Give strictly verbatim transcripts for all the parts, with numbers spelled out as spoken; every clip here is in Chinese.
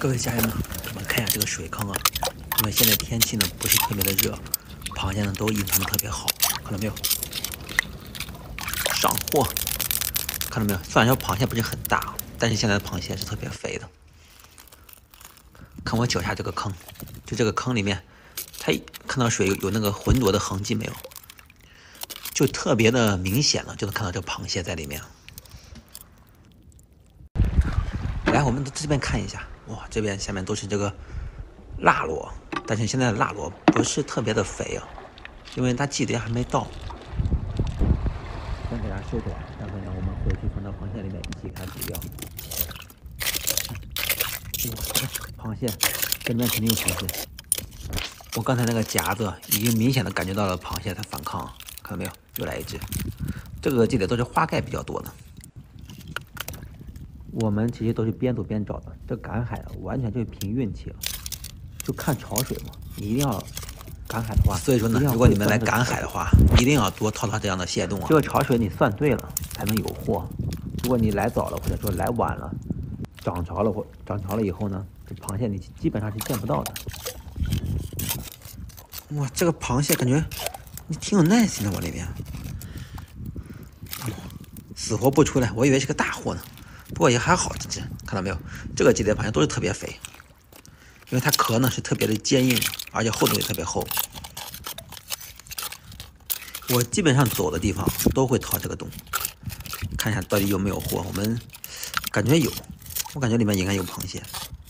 各位家人们，我们看一下这个水坑啊，因为现在天气呢不是特别的热，螃蟹呢都隐藏的特别好，看到没有？上货，看到没有？虽然说螃蟹不是很大，但是现在的螃蟹是特别肥的。看我脚下这个坑，就这个坑里面，它看到水有有那个浑浊的痕迹没有？就特别的明显了，就能看到这个螃蟹在里面。来，我们这边看一下，哇，这边下面都是这个辣螺，但是现在的辣螺不是特别的肥啊，因为它季节还没到。先给它收起来，待会呢我们回去放到螃蟹里面一起给它煮掉。哇，螃蟹，这边肯定有螃蟹。我刚才那个夹子已经明显的感觉到了螃蟹它反抗，看到没有？又来一只。这个记得都是花盖比较多的。我们其实都是边走边找的，这赶海完全就是凭运气了，就看潮水嘛。你一定要赶海的话，所以说呢，如果你们来赶海的话，一定要多套套这样的蟹洞啊。这个潮水你算对了才能有货。如果你来早了或者说来晚了，涨潮了或涨潮了以后呢，这螃蟹你基本上是见不到的。哇，这个螃蟹感觉你挺有耐心的往里面，死活不出来，我以为是个大货呢。不过也还好，这只看到没有？这个季节螃蟹都是特别肥，因为它壳呢是特别的坚硬，而且厚度也特别厚。我基本上走的地方都会掏这个洞，看一下到底有没有货。我们感觉有，我感觉里面应该有螃蟹，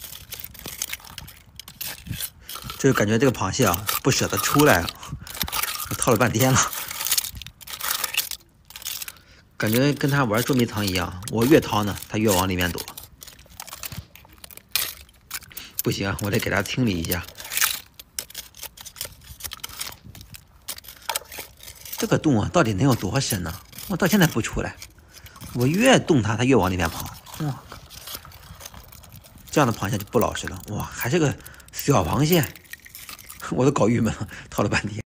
就是感觉这个螃蟹啊不舍得出来，我掏了半天了。感觉跟他玩捉迷藏一样，我越掏呢，他越往里面躲。不行，我得给他清理一下。这个洞啊，到底能有多深呢？我到现在不出来，我越动它，它越往里面跑。哇，这样的螃蟹就不老实了。哇，还是个小螃蟹，我都搞郁闷了，掏了半天。